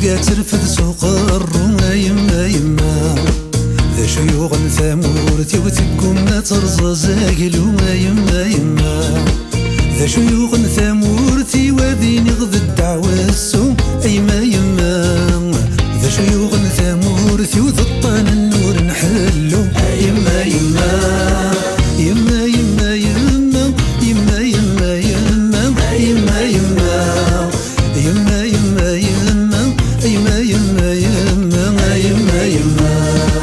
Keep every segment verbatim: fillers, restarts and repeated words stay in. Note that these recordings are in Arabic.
ترفد سوق الروما يما يما ذا شيوغ ثامورتي وتقوم ترزا زاقلو يما يما ذا شيوغ ثامورتي وذيني غد الدعوة السوم أيما يما ذا شيوغ ثامورتي وذطان النور نحلو يما يما يما يما يما يما يما يما يما يما يما يما يما يما يما يما يما يما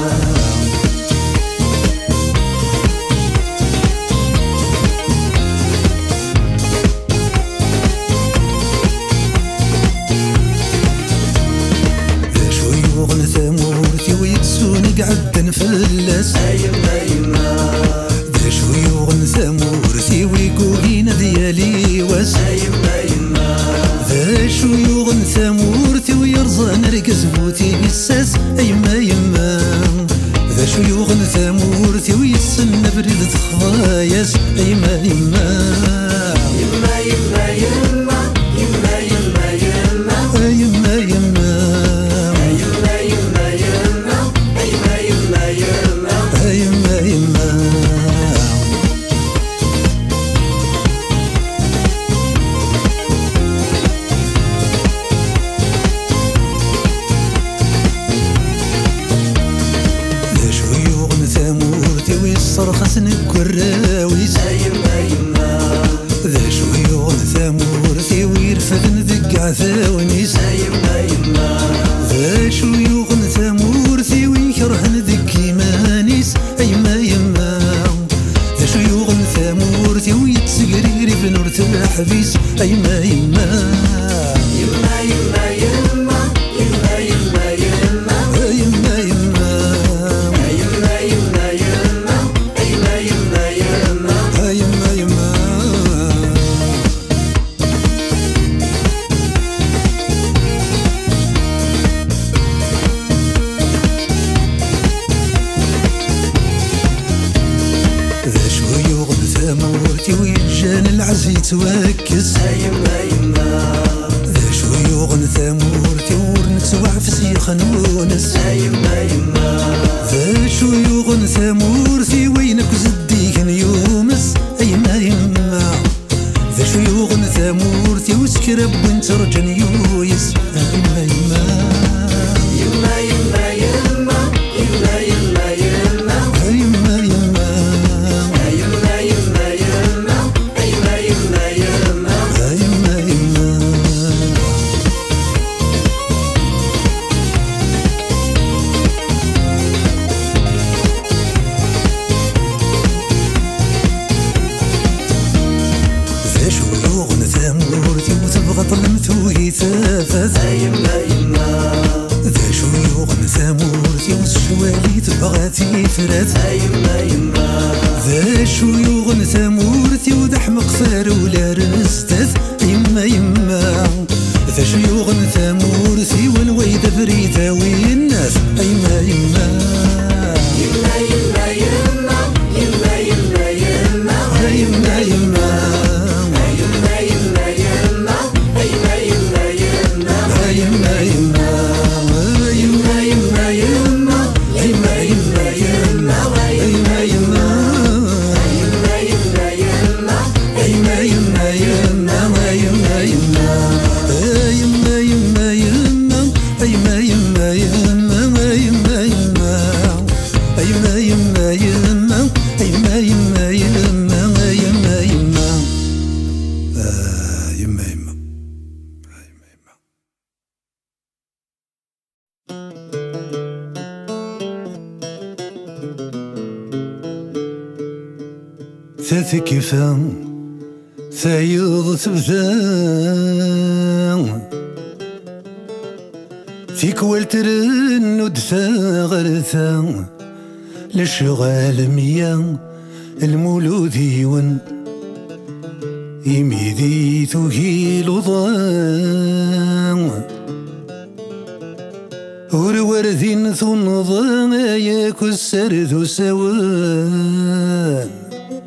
ذا شيوغ ثامورتي ويتسوني قعد نفلس يما يما ذا شيوغ ثامورتي ويقولين ديالي واس يما يما ذا شيوغ ثامورتي ويرزا نرقز بوتي بالساس يما يما ذا شيوغ ثامورتي ويسن بريد خضاياس يما يما يما يما يما يما يما يما يما يما يما يما يما يما يما يما صرخة نقراويس يما يما ذا شيوغ ثامورتي ويرفد ندق عثاونيس يما يما ذا شيوغ ثامورتي ويكره ندق كيمانيس يما يما ذا شيوغ ثامورتي ويتسقريري بنور الحبيس يما يما يما يما يما يما يما يما يما يما ويجان العزي توكس يما يما ذا شيوغ ثامورتي ورنكس وعفسي خنونس يما يما ذا شيوغ ثامورتي وينك زديك نيومس يما يما ذا شيوغ ثامورتي وسكرب وانت رجن يويس يما يما يما يما يما يما يما يما يما يما يما يما ذا شيوغ ثامورتي والشوالي تبغاتي فرات يما يما ذا شيوغ ثامورتي وذا حمق فار ولا رستاث يما يما ذا شيوغ ثامورتي والويد فريدة والناس يما يما يما يما يما يما يما يما يما يما ثاث كيفان ثايض تبثان فيك والترن ودثا غرثان للشغال ميان المولود يون يميدي توهيل وضان ورورثين ثن ضان ياكو السرد سوان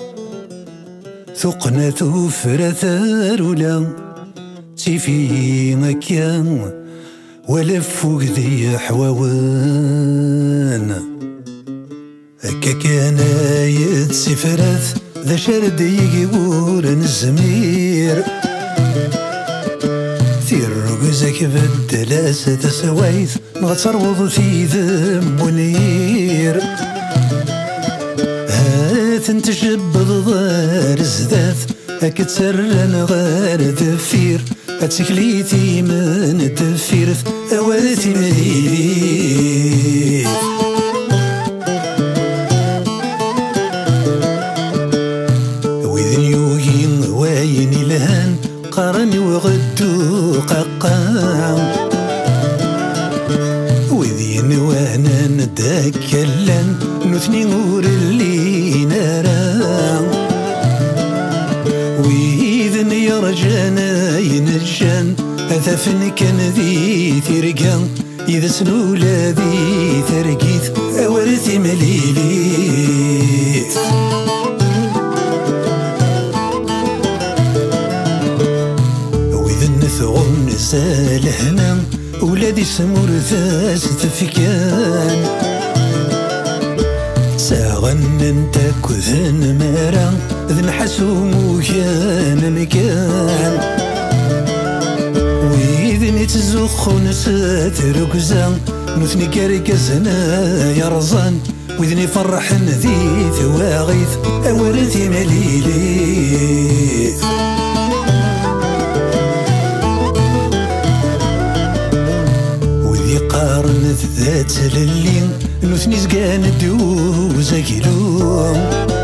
ثقنة فرثار ولا تيفي مكان ولفوق ذي حواوان هكا كان يتسفرث ذا شرد يقول الزمير ثير رقزك بالدلاسة سوايث نغتروض في ذم ونير هات انتشبض ضار الزذاث هاك تسرن غار دفير هاتسكليتي من الدفيرث اوالتي مليلي وإذن يوهين واين الهان قارن وغدو قاقام وذين وانا نداكلن نثني نور اللي نرام وإذن يرجانا ينجان هذا فن كان ذي ثرقان إذا سنولا ذي ثرقيث أورثي مليليث ثغن سالهنا ولادي سمور ثاس تفكان ساغن انت كذن مرا ذن حسوم كان مكان وإذن تزخون ساتر كزان نثني كاركزنا يرزان وإذن فرحن ذي ثواغيث أورثي مليليث قارن ذات للين نثني زقان دوزا كيلوم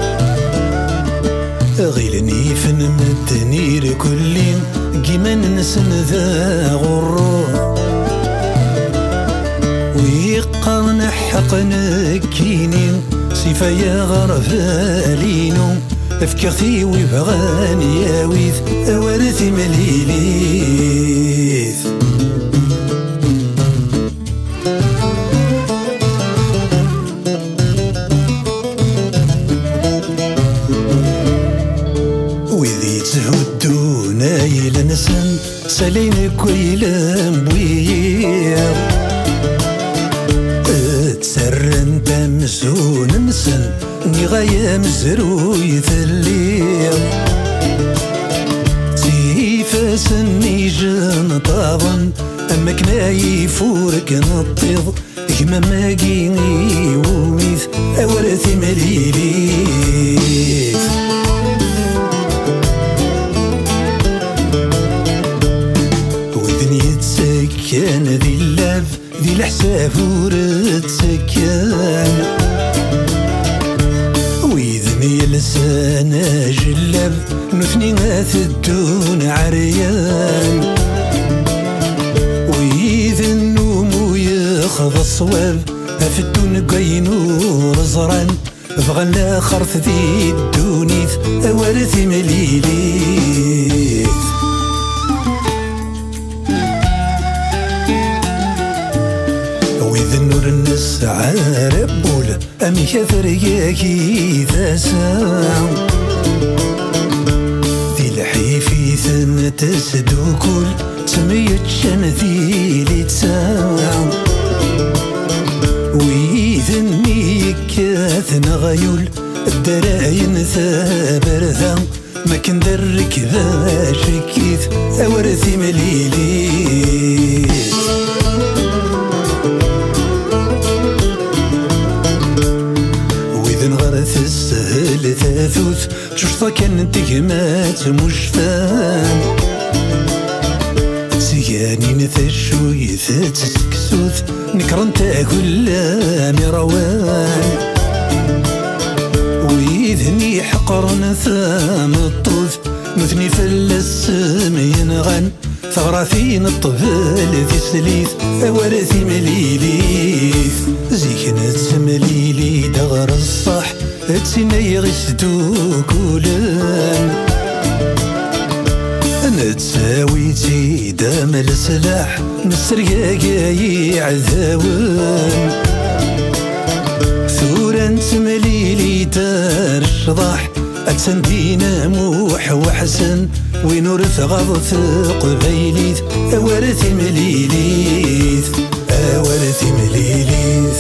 غيلني فن مدنير كلين كيما نسن ذا غرو ويقارن حقن كينين صفايا غرفالينو افكرتي ويبغان ياويث اوارثي مليليث تهدونا إلى نسن سالين كويلم بويا تسرن تمسون نسن نغاية مزروي ثليا تيفاسن نيجن طاضن أما كنا يفورك نطيض كما ما كيني وميث أورثي مليليث كان ذي اللاب ذي الحساب ورد سكان وإذني لسانا جلاب نثني ثدون عريان وإذن النوم ياخذ الصواب أفدون قينور زران بغنا خرث ذي الدونيث أورثي مليليث النور النسعى ربول أمي كثر ياكي ذاسام ذي الحيفي ثم تسدو كل سميت شن ذي لتسام ويذني كاثن غيول الدراين ثابر ذا ما كان درك ذا شكيث أورثي مليليث غرث السهل ثاثوث ششطة كانت تجمات مجفان سياني نثشوي ثات سكسوث نكرن تاكل مروان ويذني حقرن ثام الطوث نثني فلس مينغان ثغراثين الطفل ذي سليث أورثي مليليث زيكنت مليلي دغر الصح تسيني غسدو كولان نتساويتي دام السلاح نسرقاقاي عذاوان ثورا تمليلي دار الشضاح أتسندينا موح وحسن وين ورث غض قبيليت أورث مليليت أورث مليليت.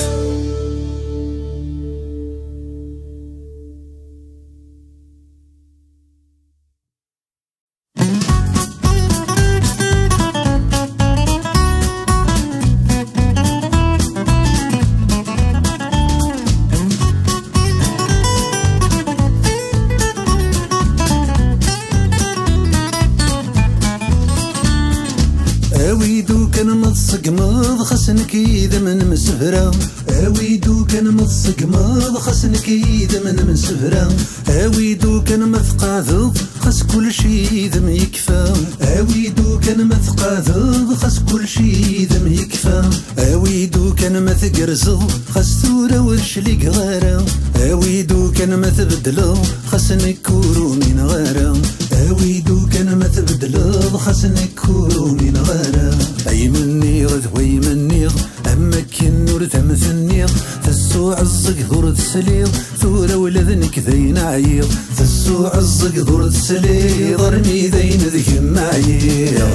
أويدو كان متسقمض خسنك إذا من مسفرة أويدو كان متسقمض خسنك إذا من مسفرة أويدو كان مثقاذض خس كل شي إذا ما يكفى أويدو كان مثقاذض خس كل شي إذا ما يكفى أويدو كان مثقرزض خس ثورة ورشلي غارة أويدو كان مثبدلض خسنك كورو من غارة أويدو كان مثبدلض خسنك كورو من غارة أي مني غد وي مني أما كن نور ثمثني تسوع الزق ذور السليض ثورة ولذنك ذين عيض تسوع الزق ذور السليض ارمي ذين ذك معيض.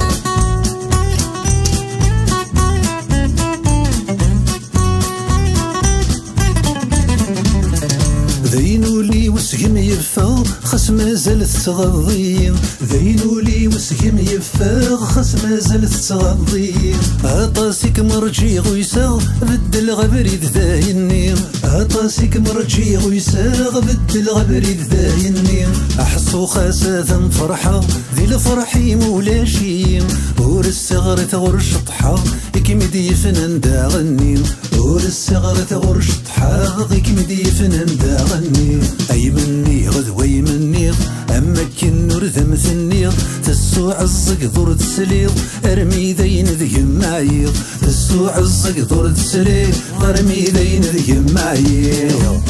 ذينولي وسهم يفاغ خس ما زالت تغضي ذينولي وسهم يفاغ خس ما زالت تغضي أطاسك مرجي غيساغ بدل غبريد ذايني أطاسك مرجي غيساغ بدل غبريد ذايني أحصو خاساثا فرحة ذي الفرحي مولاشي ور الصغر ثغر شطحة كيمدي فنان داغني ور الصغر ثغر شطحة كيمدي فنان داغني أي مني غدوي مني أما كن نور ثمثني تسوع الزق ذور تسليض أرمي ذين ذي معيض تسوع الزق ذور تسليض أرمي ذين ذي معيض.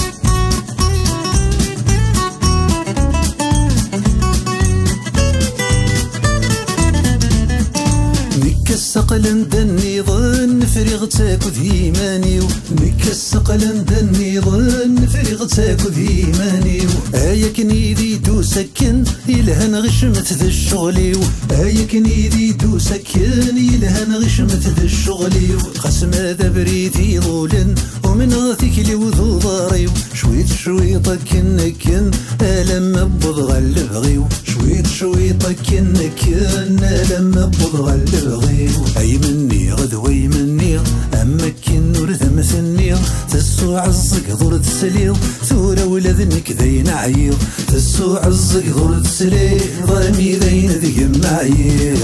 السقل دني ظن فريغ تاكو ذيمانيو مك السقل دني ظن فريغ تاكو ذيمانيو آيا كنيدي دو سكن يلهن غشمت ذا الشغليو آيا كنيدي دو سكن يلهن غشمت ذا الشغليو قسم هذا بريتي ظولن ومن غاثك لي وذو ضاريو شويت شويط كن كن ألم بضغ البغيو شويت شويط كن كن ألم بضغ البغيو أي مني غدوي مني أما كن نور ثمثني تسوع الزق ذور تسليض ثورة ولذنك ذين عيض تسوع الزق ذور تسليض ظلمي ذين ذي معيض.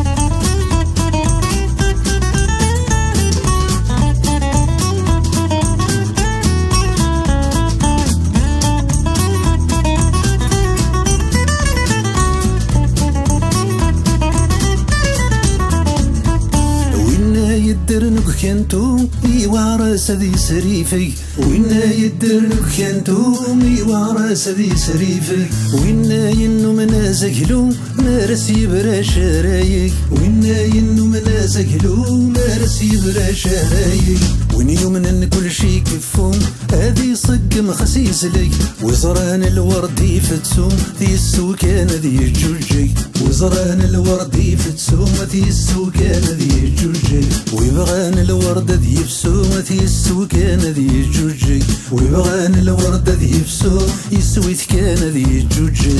يدرنك كنتو يوارس ذي سريفي وإنا يدرنك كنتو يوارس ذي سريفي وإنا ينو منازقلو مارس يبرا شرايك وإنا ينو منازقلو مارس يبرا شرايك وين يومن كل شي كفوم هذي صق مخسيس لك وزران الورد يفتسوم ذي السوكان ذي الجوجي وزران الورد يفتسوم ذي السوكان ذي الجوجي ويبغان الورد ذي يفسوم ذي السوكان ذي الجوجي ويبغان الورد ذي يفسوم يسوي كان ذي الجوجي.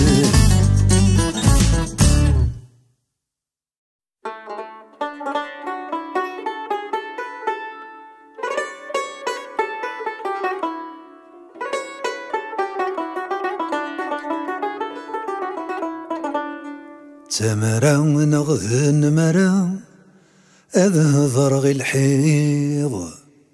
تمرا نغذن مرا أذهضر غي الحيض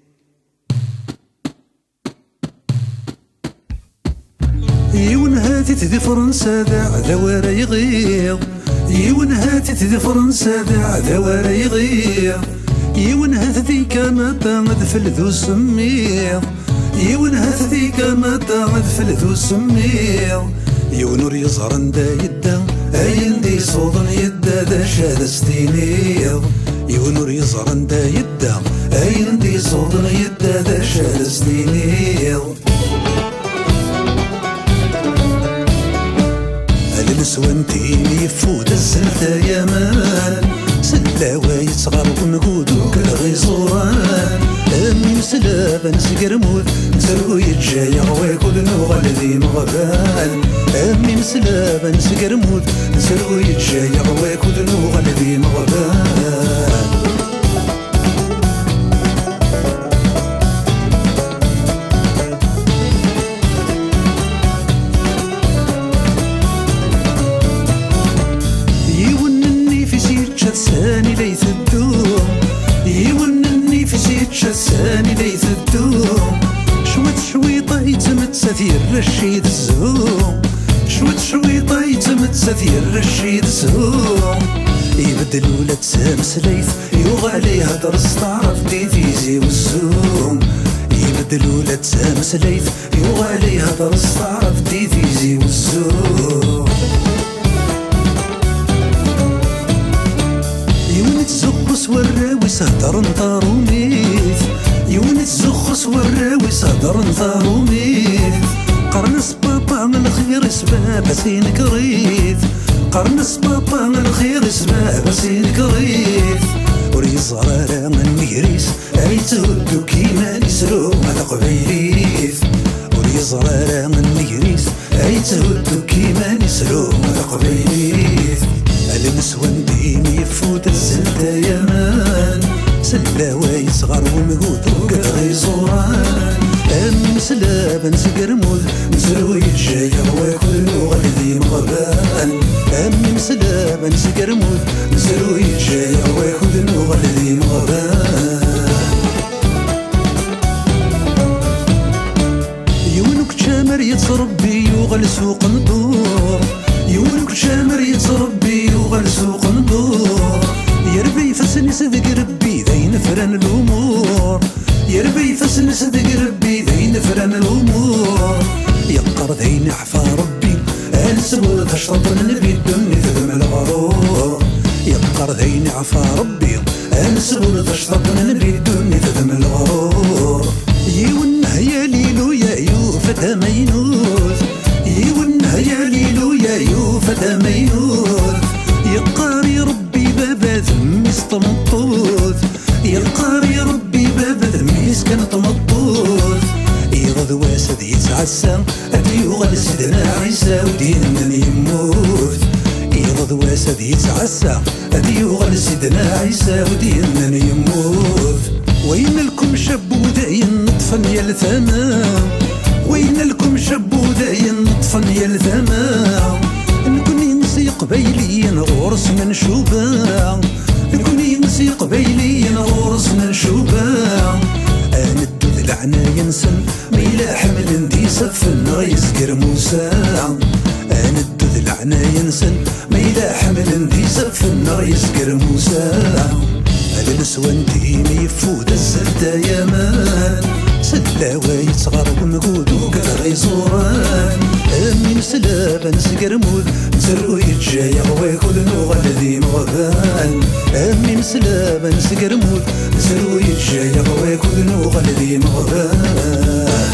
يون هاتي تذي فرنسا ذا ذوار يغيض يون هاتي تذي فرنسا ذا ذوار يغيض يون هاتي كما تغذفل ذو سميض يون هاتي كما تغذفل ذو سميض يونور يزهرن دا يدا أين دي صوضن يدا دا شاد ستينيض يونور يزهرن دا يدا أين دي صوضن يدا دا شاد ستينيض النسوان تيمي يفوت الزلتا يامان سلاوى يتصغر ونقود وكل غيزوران أمي مسلابة نسقرموت نسرقو يتجايا ويكل نوغل ذي مغبان أمي مسلابة نسقرموت نسرقو يتجايا ويكل نوغل ذي مغبان ثاني ليث الدوم يونني في سيتشا ثاني ليث الدوم شويت شويطة يتمت سثير رشيد الزهوم شويت شويطة يتمت سثير رشيد الزهوم يبدل ولاد سامس ليث يوغ عليه هدر استعرف ديفيزي والزوم يبدل ولاد سامس ليث يوغ عليه هدر استعرف ديفيزي والزوم يونت زخص والراوي صدر نطار وميت يونت زخص والراوي صدر نطار وميت قرنس بابا من الخير سباب سين كريت قرنس بابا من الخير سباب سين كريت وري زرارة من ميريس اي تهدو كيما نسرو هذا قبيليت وري زرارة من ميريس اي تهدو كيما نسرو هذا قبيليت النسوان ديمي يفوت الزلتا يامان سلاوى يصغر ومقود وكل غيزوران أمي مسلابة نسقرمود نسروي يتجايا ويكل نوغل ذي مغبان أمي مسلابة نسقرمود نسروي يتجايا ويكل نوغل ذي مغبان يونك شامر يتصربي يوغل سوق ندور يونك شامر يتصربي يوغل سوق ندور يربي فسن صدق ربي ذي نفرن الأمور يربي فسن صدق ربي ذي نفرن الأمور يقر ذي نحفى ربي أنسبو تشرب النبي الدنيا ذم الغرور يقر ذي نحفى ربي أنسبو تشرب النبي الدنيا ذم الغرور يونه يا ليلو يا يوفة مينوث يونه يا ليلو يا يوفة مينوث يقاري ربي بابا ذم يستمطوث يقاري ربي بابا ذم يسكن طمطوث يغض واسد يتعسى أديوغل سيدنا عيسى ودين من يموت يغض واسد يتعسى أديوغل سيدنا عيسى ودين من يموت وين لكم شاب وداين نطفن يا الثمام وين لكم شاب وداين نطفن يا الثمام نكون ينسي قبيليا غورس من شوبا نكون ينسي قبيليا غورس من شوبا انا الدود العنا ينسن ميلا حمل ندي سفن غيزقر موسى انا الدود العنا ينسن ميلا حمل ندي سفن غيزقر موسى النسوان ديمي يفوت الزلتا يامان سلاوى يتصغر ونقود وكل غيزوران أمي مسلابة نسقرمود نسرقو يتجايا ويكل نوغل ذي مغبان أمي مسلابة نسقرمود نسرقو يتجايا ويكل نوغل ذي مغبان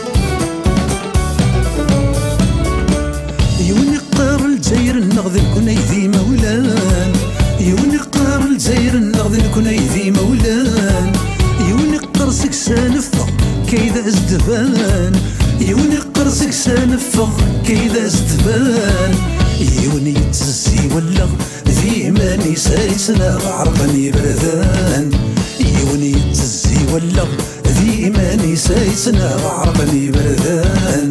يوني قار الجزائر النغذ كني ذي مولان يوني قار الجزائر النغذ كني ذي مولان يوني قرصك سانفة كيدا ازدبان يوني قرصك سانفة كيدا ازدبان يوني يتزي ولا ذي ماني سايسنا عرقني بردان يوني يتزي ولا ذي ماني سايسنا عرقني بردان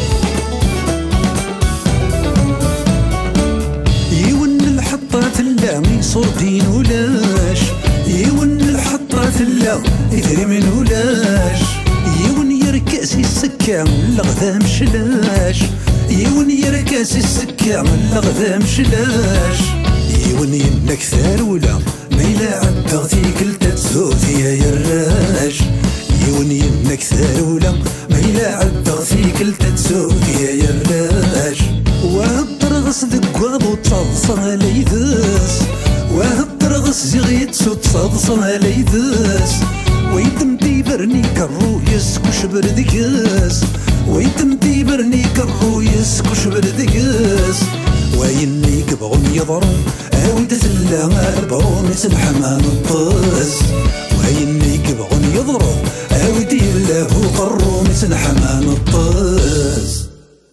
يون الحطات اللامي صورتين ولاش يون الحطات اللام يدري من ولاش يون يركاسي السكة الغذا مشلاش يون يركاسي السكة الغذا مشلاش يون ينك ثارولا ميلا عدغتي كلتا تزوثي يا يراش يون ينك ثارولا ميلا عدغتي كلتا تزوثي يا يراش وهالطرغس ذكواب وتصدصر ليذس وهالطرغس زغيت وتصدصر ليذس ويتم تيبرني كرو يسكو شبردكس ويتم تيبرني كرو يسكو شبردكس ويني كبغم يضرم أود تلا البروم سنحمان الطز ويني كبغم يضرم أود يله قروم سنحمان الطز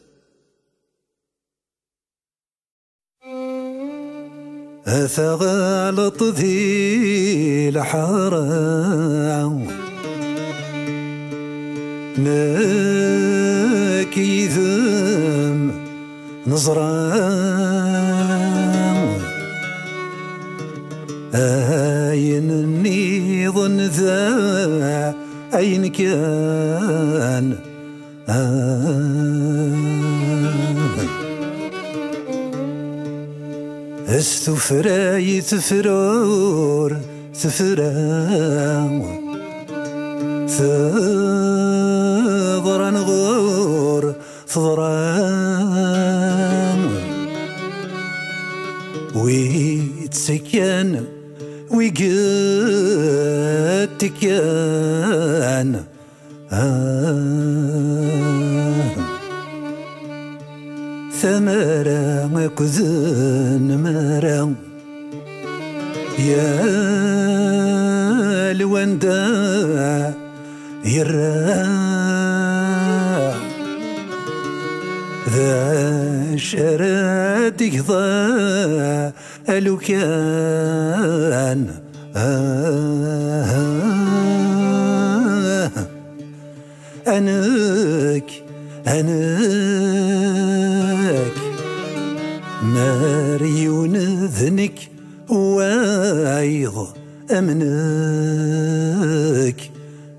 أثغالط ذي الحرام ناكيذم نظران أين ظن ذا أين كان استفراي تفرور تفرام ثضران غور ثضران ويتسكن ويقتكن ثمرة كذن مرة يا الوندا يرى ذا شرادك ذا ألو كان أنك أنك ماريون ذنك وايض أمنك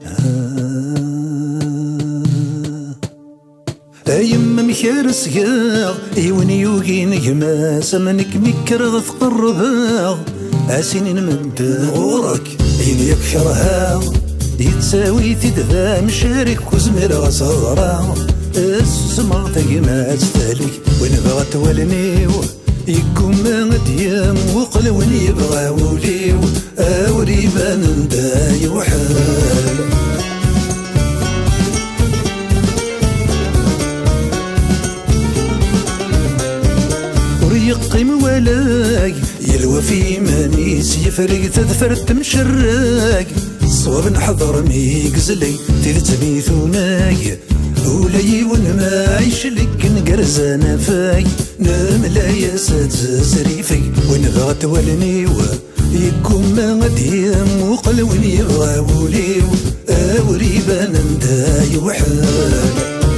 أيما مكارس ياغ يوني يوغين يماس منك مكر تقرباغ أسنين من غورك ين يكشرها يتساوي تدها مشارك وزمر غصارا السماغ تقيما تستهلك وين بغت والنيو يكون ما ديام وقل وين يبغى وليو أوريبا نداي وحال يقيم ولاي يلوى في مانيس يفرق تذفرت مشراق صوب نحضر ميقزلي تذتبي ثناي ولي ونما عيش لك نقرزانا فاي نملا ياسات زريفي وين بغت والنيو يكون ما غديم وقل وين يبغى وليو أوريبا نداي وحال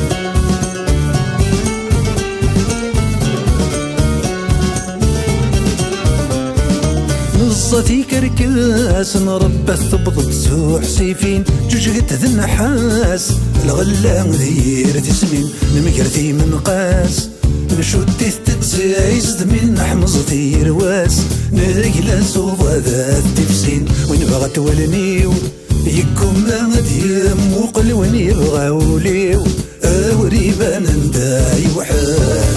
صتي كركاس نربى ثبض تسوح سيفين جوجهت ذا النحاس الغلا ذير تسمين نمكرتي من قاس نشوتي تتسايز من حمص ذي رواس نقلا صوضا ذات تفسين وين بغت والنيو يكون ما غديم وقل وين يبغى وليو أوريبا نداي وحال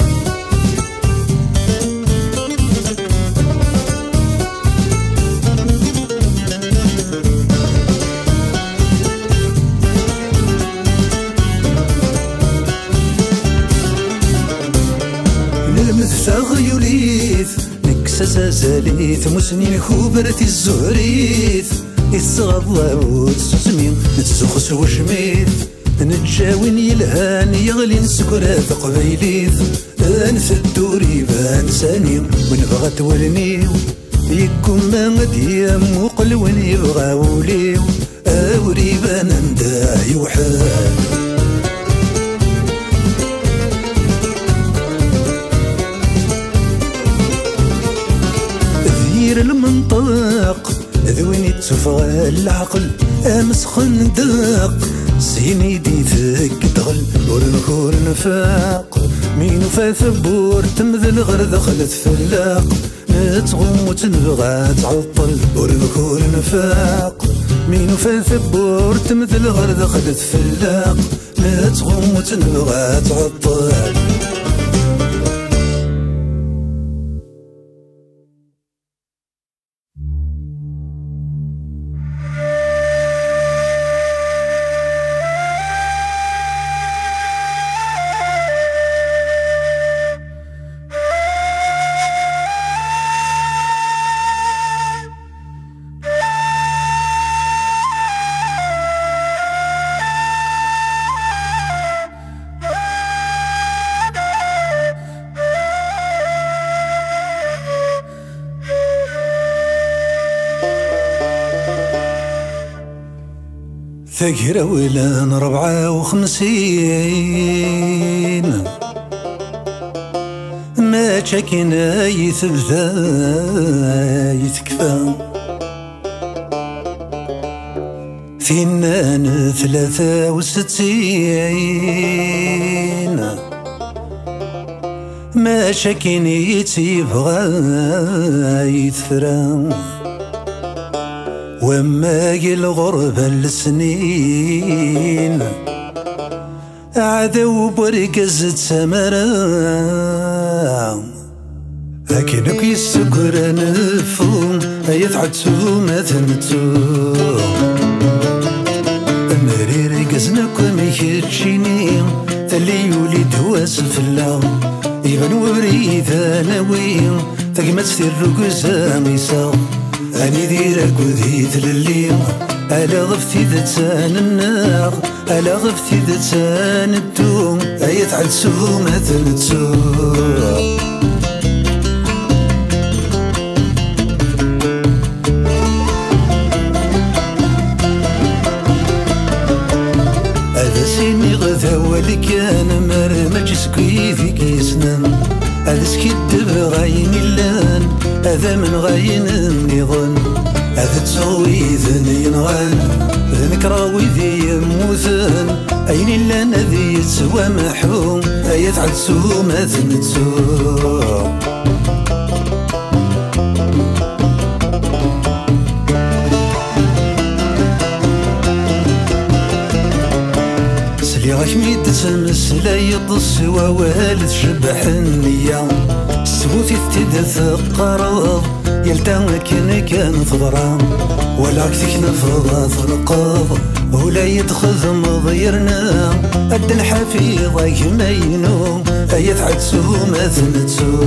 ثغيوليث نكسس زاليث مسنين خوبرتي الزهريث الصغضة وتسمين نتزخس وشميث نتجاوين يلهان يغلي نسكرات قبيليث نثدو ريبان ساني وين بغت والنيو يكون ما غديم وقل وين يبغى وليو أوريبان نداي وحال المنطق ذويني تفغى العقل امس خندق سيني دي ذك دغل ورنكور نفاق مين فاثبور تمذل غير دخلت فلاق نتغم وتنبغى تعطل ورنكور نفاق مين فاثبور تمذل غير دخلت فلاق نتغم وتنبغى تعطل ثقيرة ولان ربعة وخمسين ما شكينا يثبتا يتكفى فينان ثلاثة وستين ما شكين يتبغى يتفرى وما الغربة السنين عذو بركز تسمرا لكنك يسكر نفهم يتعدسو ما ثمتو مريري قزنك ميكتشيني ثلي يوليد واسف الله يبان وريد ناوي تقمت ثير قزام يساق أني ديرك وذيت للي ألا غفتي ذاتان النار ألا غفتي ذاتان الدوم أيت عدسو ما ثلتسو هذا سيني غذا ولكان مرمج سكوي في كيسنان هذا سكيد بغاين اللان هذا من غاين النظام هذا تسوي ذن ينغان ذنك راوي ذي يموثن أين اللان ذي يتسوى محوم أيت عدسو ما ذنتسو سليغك ميد تسمس لا يطس ووالد شبح النية سبوتي تدث قرض يلتان كان كان فضرام ولا كثيك نفض ثرقض ولا يدخذ مضيرنا أد الحفيظ يمينو أيت عدسو ما ثنتسو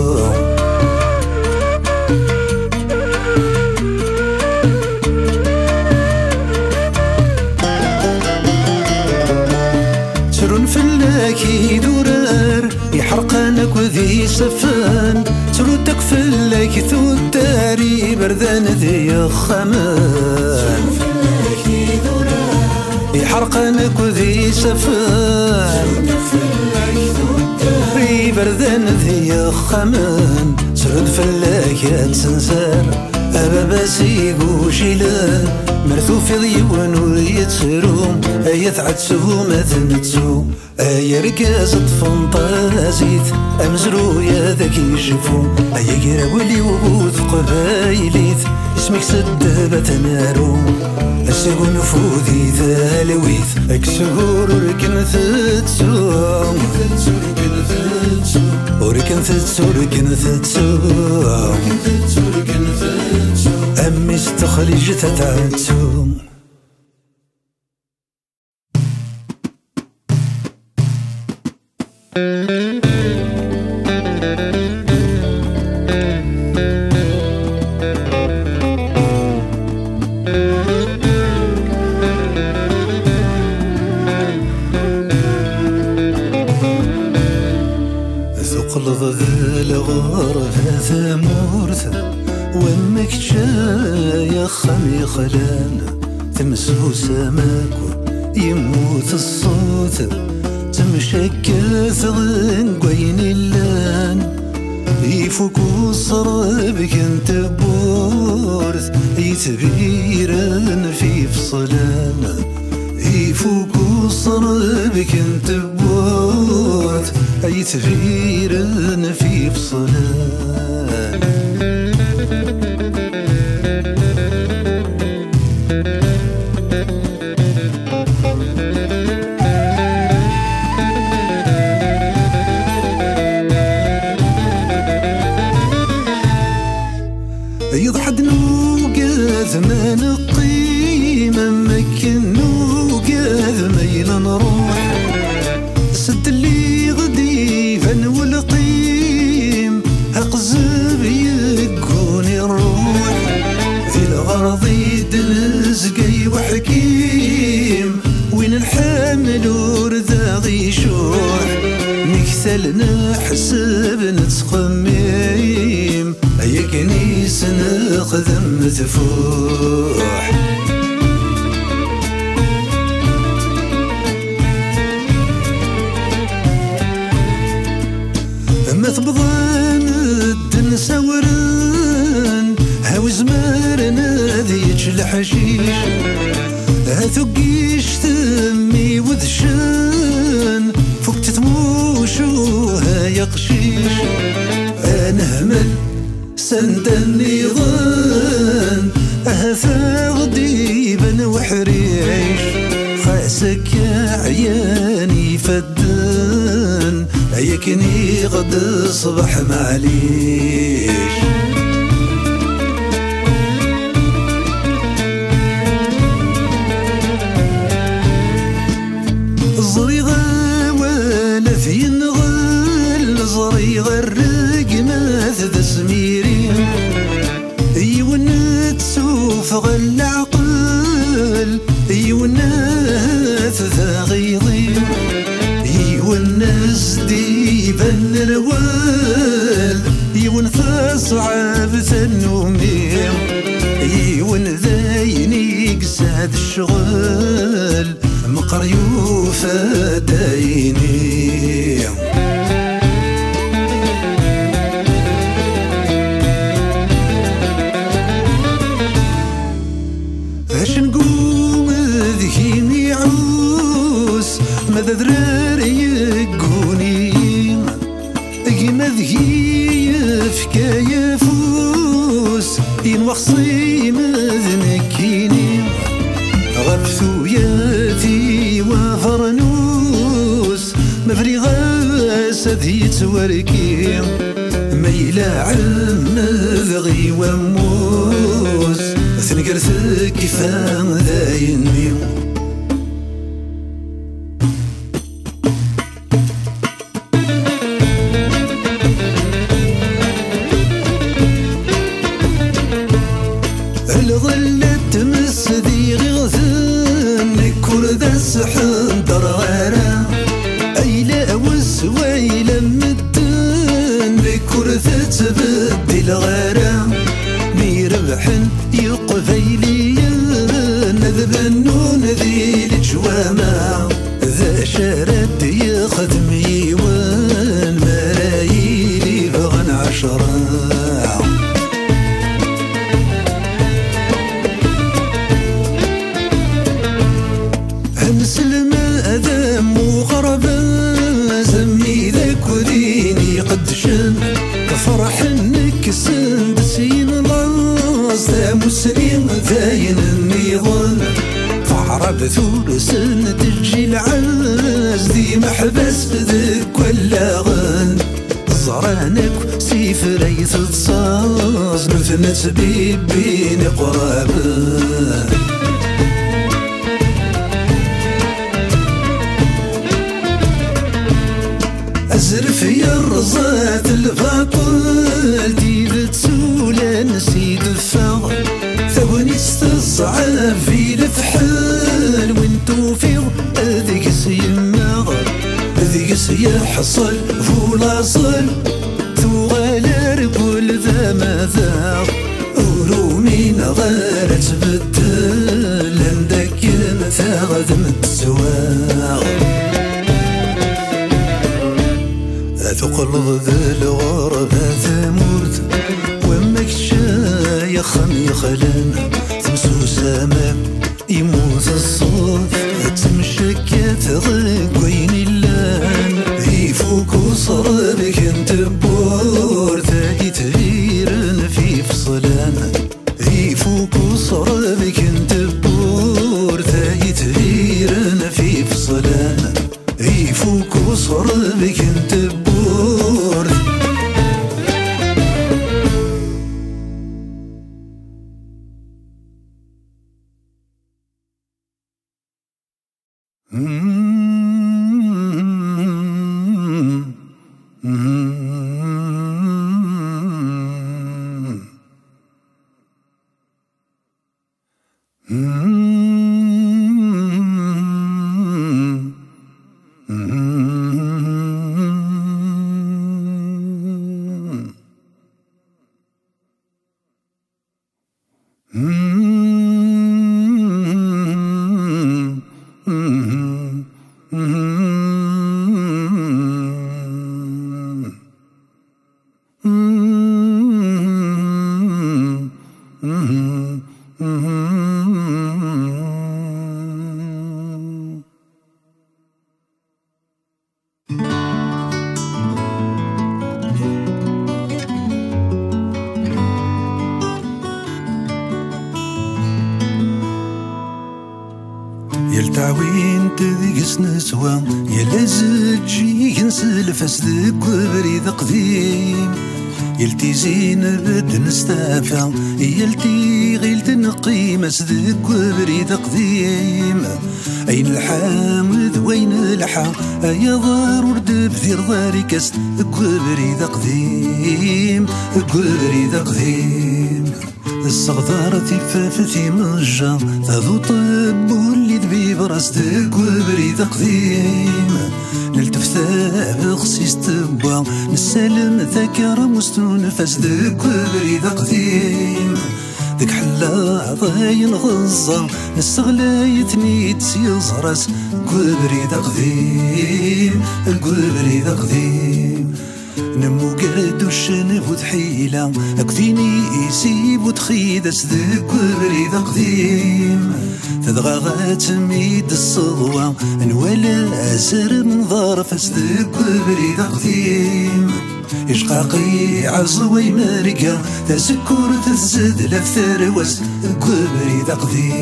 فلاكي دورار يحرقانك وذي سفان تردك فلاكي ثو الداري بردان ذي خمان يحرقانك وذي سفان ري بردان ذي خمان ترد فلاكي تنسار أبا باسيقو شيلان مرثو في ضيوان ويتسروم أيت عدسو ما ثنتسو أيا ركاز طفنطازيت أمزرو يا ذاك يشفو أيا قراولي وبوث قبايليت اسمك سدبة نارو أسيقو نفوذي ذالويث أكسهور ركن ثتسو وركن ثتسو ركن ثتسو أمي استخرج تتعدسو ثقل ذا الغرب هذا مورث وامك جاية خمي خلان تمسو سماك يموت الصوت تمشكى ثغن قوين اللان يفوك وصربك انت بورث يتبيران في فصلان يفوك وصربك انت بورث يتبيران في فصلان يضحد نوقاذ ما نقيم مكن نوقاذ ميلا نروح سد اللي غدي فن والقيم هقزب يكوني الروح في الغرض يدلزقي وحكيم وين الحامل ورذاغي شوح نكثلنا حسب نتخميم يا كنيس نخدم تفوح الحشيش هثقيش ثمي وذشن فكت تموشوها يقشيش أنهمل سند النظام أهفا غديبا وحريش خاسك يا عياني فدان يكني غد الصبح معليش زريغة ولا في نغل زريغة الرقمة ذا سميري يونت سوف غل عقل يونت ذا غيظي يونس ديبا الروال يون صعب النومي يون ذايني قساد الشغل مقريوفة دايني اش نقوم ذهيني عوس ماذا ذراري يقوني قيمة ذهي فكاية فوس ينوخصي مذنكيني غرفتو ياتي وفرنوس مفري غاس ذي توركي ميلا علم ذغي وموس ثنقرثك كيفان ذايني الظلة تمس ذي غثن كرد السحن درغارة أيلا وسويلا مدن كرثة تبدل غارة ميربحن يقفيليا نذب النون ذي الجوامع ذا شارد يخدم يوان مرايلي بغن عشرة مسلم أذم وغربا زمي ذاك وديني قدشن كفرح انك سندسين لاص ذا مسلم ذاين النظام فعرب ثور سن تجي العز ذي محبس ذك ولا غن زرانك سيف ريث تصاص نثنت بيب بين قرابا أزرف يا الرزات الفاطل ديب تسولا نسيد الفغ ثوني استصعب في الفحل وانتو في ذيك سيماغ ذيك سيحصل فولا صل ثوالر كل ذا ماذا أولو من غير تبدل عندك مثاغ متسواغ ثقل ذا الغرب هذا مرد ومك شايخ يخلن تمسو سامك يموت الصوت تمشكات غيقين اللان يفوك وصربك انت بور ثاقي تغيرن في فصلان يفوك وصربك انت بور ثاقي تغيرن في فصلان يفوك وصربك انت بور Mm-hmm. تعوين تذيق نسوى يا لازجي ينسلفس ذك بريد قديم يلتي زين بد نستافى يلتي غيل تنقيم سذك بريد قديم أين الحامد وين الحا أيا ضرور دبثير ضاري كست بريد قديم بريد قديم الصغدار تفافتي مجا ذو طب واللي ذبيب راس دك وبريد قديم نلتفتا بخصيص تبا نسلم ذكر مستنفس دك وبريد قديم ذك حلا ضاين غزة نستغلايتني تسيز راس بريد قديم بريد قديم نمو قرد وشنب وتحيلة أكفيني يسيب وتخيد أسذك بريد قديم تدغاغات ميد الصغوة نولا أزر من ظرف أسذك بريد قديم إشقاقي عزوي مرقة تسكر تزد لفتر وس بريد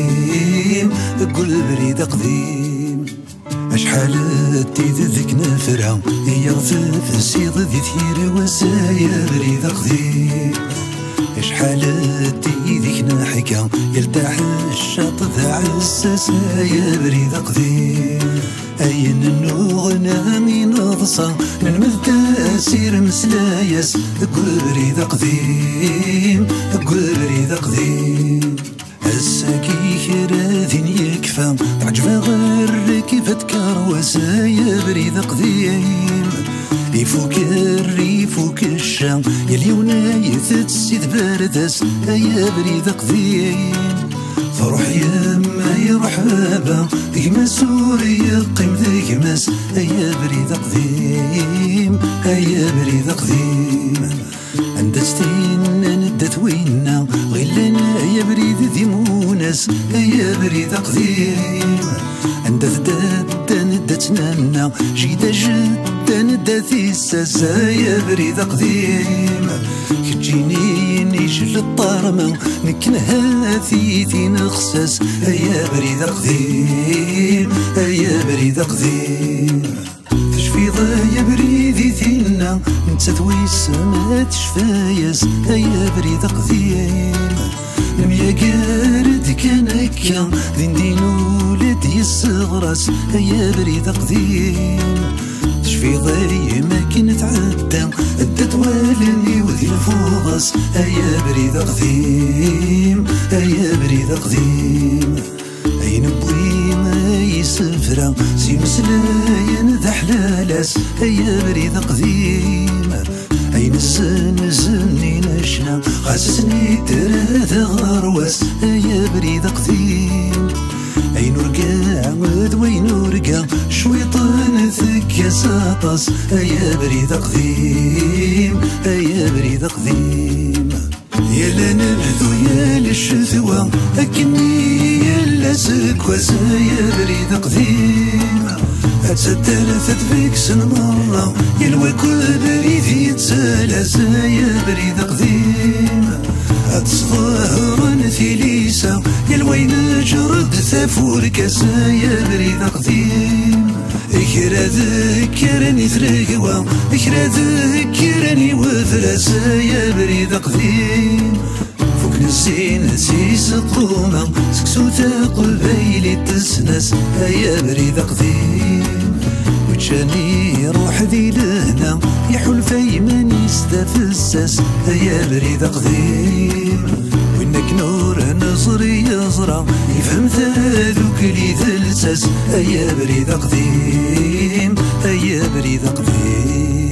قديم بريد قديم أشحال تيد ذيك نفرة يغفف السيض ذي ثير وسايا بريد قديم أشحال تيديك نحكا يلتاح الشط ذا عساسايا بريد قديم أين النوغنا من نضصى ننمذ تأسير مسلايس بريد قديم بريد قديم الساكي خراذين يكفى تعجبها غير كيف تكروسا يا بريد قديم يفوك الريفوك الشام يليونا يثتسيد باردس يا بريد قديم فروح يما يروح بابا ذيك سوريا قيم ذيك ماس يا بريد قديم يا بريد قديم عند ستين ندت وينا غلنا يا بريد ذي مونس يا بريد قديم عند ثدات ندت نانا جيدا جدا ندت الساسا يا بريد قديم كتجيني نيجي الطارمة نكنها ثيثي نخساس يا بريد قديم يا بريد قديم تشفيضة يا بريدي ثينا نتسدوي السما تشفايس يا بريد قديم نميا قارد كان هكا ذين دين ولد يصغرس يا بريد قديم تشفيضة ما كنت عدى أدت والني وذي الفوضس يا بريد قديم يا بريد قديم أين بوي ما يسفرا سي مسلايا ذا حلالاس يا بريد قديم أين الزن زني نشنا خاسسني تراث غرواس يا بريد قديم أين رقا عمد وين رقا شويطان ثك ساطس يا بريد قديم يا بريد قديم يا لا نبذو يا للشذوة أكني يا لاسكواس يا بريد قديم أتسدلثت فيك سن مرة يلوى كل بريد يتسالس يا بريد قديم أتصظاهر ثليسة يلوى نجرد ثافور كاسا يا بريد قديم إكرا ذكرني ثرقوا إكرا ذكرني وثراسا يا بريد قديم فوق نسين سيس الطومة سكسو تاقل بيلي تسنس يا بريد قديم وجاني روح ذي لهنا يحول في من يستفسس يا بريد قديم وإنك نور نظري يزرع يفهم ذاك لي ذلسس يا بريد قديم يا بريد قديم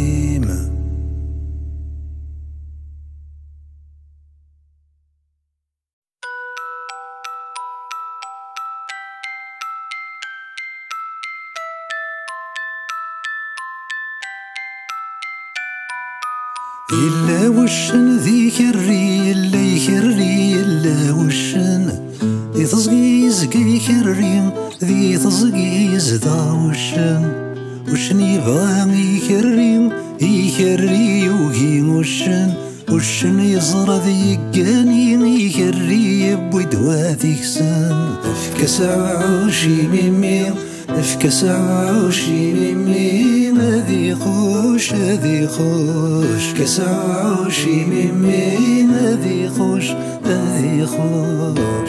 إلا وشن ذيك الري إلا يكري إلا وشن ذي تصقي يزقي يكري ذي تصقي يزدا وشن وشن يبغى يكري يكري وكي وشن وشن يزرى ذي قاني يكري بودوا ذيك سن افكس عوشي ميمي افكس عوشي ميمي ماذي خوش هذي خوش كس عوشي ميمي ماذي خوش هذي خوش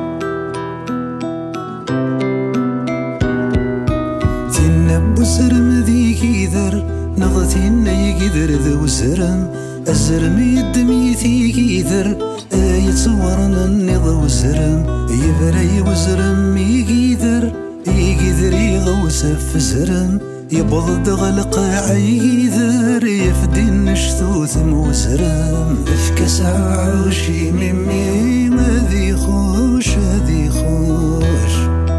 تنبو سرم ذي كيذر نغثين يقدر ذو سرم الزرم يدمي ثي كيذر آية صورنا النضو سرم يبري وزرم يقدر يقدر يغوس في زرم يبض غلقاع يقدر يفدي النشتوث موسرم افكس عوشي ميمي ماذي خوش هذي خوش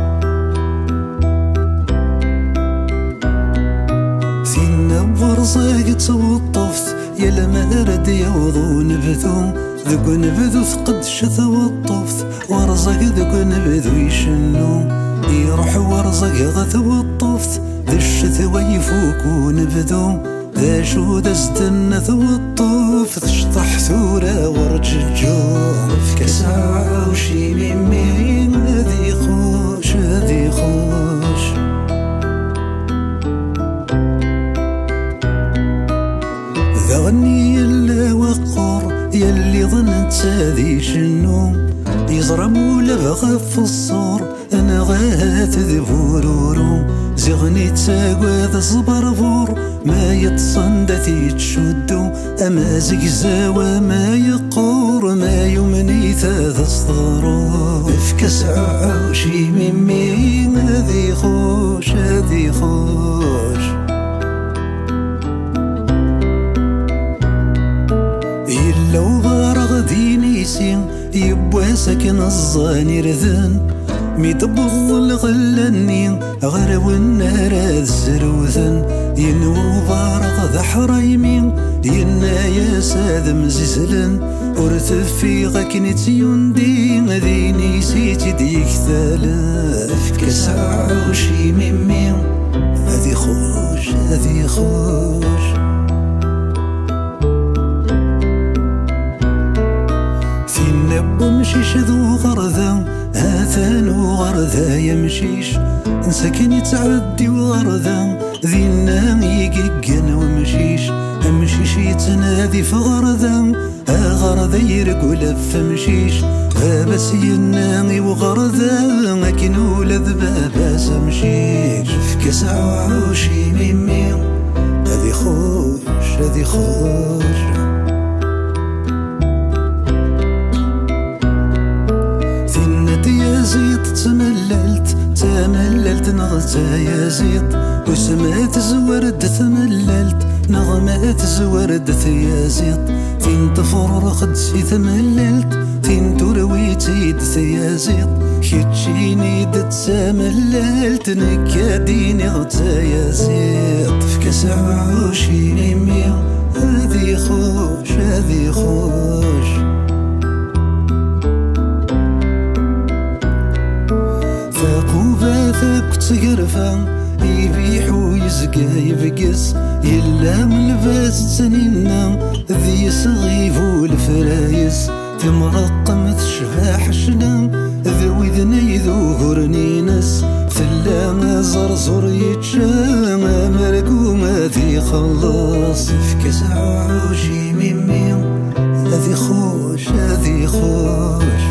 ثينا برزاق توطفت يا لما رد يوضو نبذو ذوك نبذو ثقد شثو الطفت ورزق ذوك نبذو يشنو يروح ورزق غثو الطفت ذا الشتوى يفوك ونبذو ذا شو دستن ثو الطفت شطح ثورة ورججو افكس عوشي ميمي هذي خوش هذي خوش ذغني يلا وقر يلي ظننت هذي شنو يزرم ولا بغف الصور انا غات ذبورورو زغني تساقوا ذا صبرفور ما يتصندت يتشدو اما زقزاوى ما يقور ما يمني ذا صدرو افكس عوشي ميمي هذي خوش هذي خوش إلا وبارغ ديني سين يبوا ساكن الظاني رذن ميطبض الغلاني غرو النار الزروثن ينو بارغ ذا حرايمين ينا يا ساد مززلن ورثف في غكنت يندي ذيني سيتي ديك ثلاث كاس عوشي ميمي هذي خوش هذي خوش مشيش ذو غرذا هاثان وغرذا يمشيش نسكن يتعدي وغرذا ذينا يقيقن ومشيش امشيش يتنادي في غرذا ها غرذا يرقل فمشيش بس ينامي وغرذا لكن ولد باباس امشيش في كاس عوشي ميمي هذي خوش هذي خوش يا زيد تمللت تمللت نغتا يا زيد وسمعت زورد تمللت نغمات زورد يا زيد فين تفرر خدسي تمللت فين ترويتي يا زيد كيتشيني دت تمللت نكاديني غتا يا زيد في كاس عوشي ميمي هذي خوش هذي خوش ثاق تقرفا يبيح ويزقى يبقس يلا من لباس تنينا ذي صغيف والفرايس تمرقم تشفاح شنام ذوي ذني ذو غرنينس ثلا زرزر يتشام مرقومة ذي خلص في كاس عوشي ميمي هذي خوش هذي خوش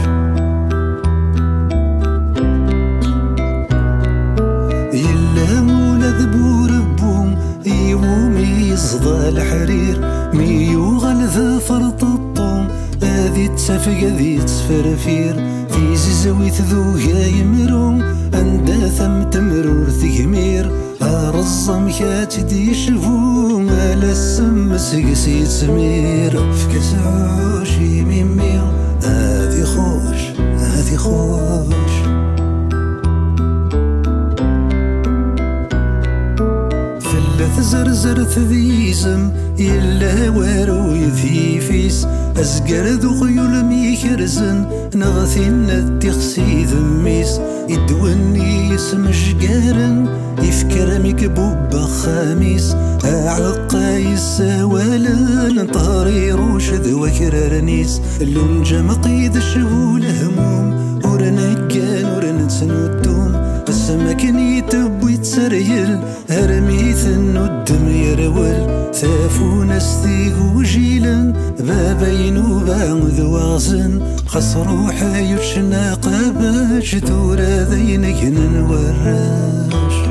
يصدى الحرير ميو غلذ فرط الطوم هذي تسافق ذي تسفرفير في ززوي ذوها يمرو عند ثم تمرور ثقمير أرزم كاتدي شفو مال السم سقسي تسمير في كاس عوشي ميمي هذي خوش هذي خوش زرزرت ذيزم يلا وارو يثيفيس أزقر ذو خيول ميكرزن نغثين التخسي ذميس يدوني اسم شقارن يفكر مكبوب خاميس أعقاي يساوالن طاري روشد وكرارنيس اللون جام قيد الشهول هموم ورنا كان ورنا تسنودوم السمك يتب ويتسريل هرميث الندم يرول ثافون استيغو جيلا بابين وبعض وازن خسروا حيوشنا قابش ثورة ذينك نوراش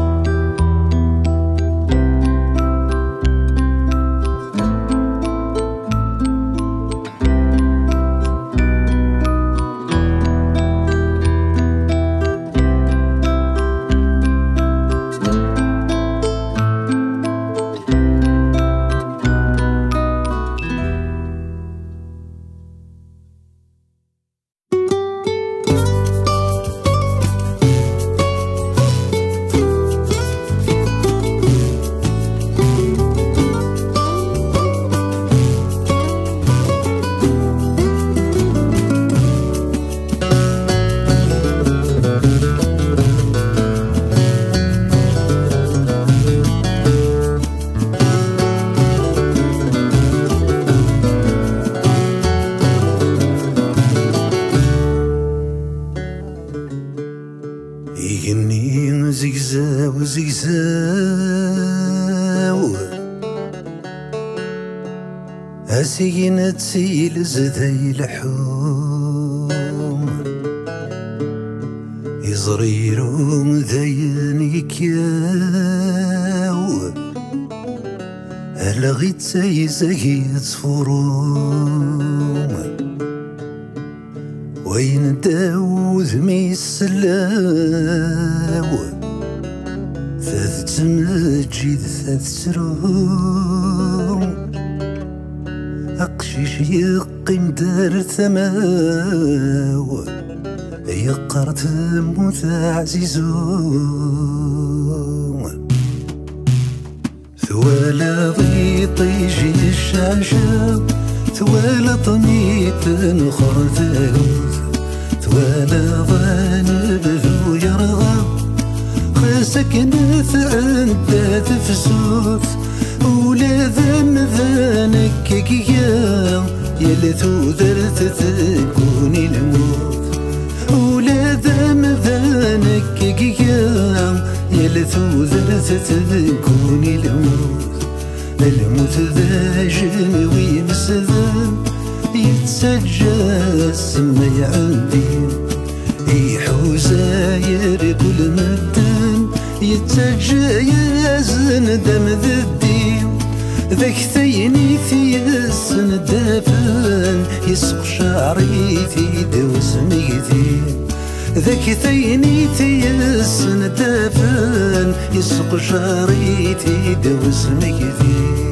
يغني زقزاو زقزاو هسينا تسيل زذي لحوم يزريرون ذيني كياو ألغيت سيزاقيت فروم وين داوذ ميسلاو ثاث تمجيد ثاث تروم أقشيش يقيم دار ثماو يقرت موت عزيزوم ثوالا ضيطي جي الشاشة ثوالا طنيت نخر ثاوث ثوالا ظان بذو يرغى خاسك نث عند تفسوث ولا ذم ذانك كيا يلثو ذرت تكوني الموت ولا ذم ذانك كيا يلثو ذرت تكوني الموت الموت ذا جنوي مسذن يتسجى السمي عندي يحوزاير كل مدن يتسجى يزن دم ذا الدين ذاك ثيني في السن دافن يسق شعري في دوس ميدين ذاك ثيني في السن دافن يسق شعري في دوس ميدين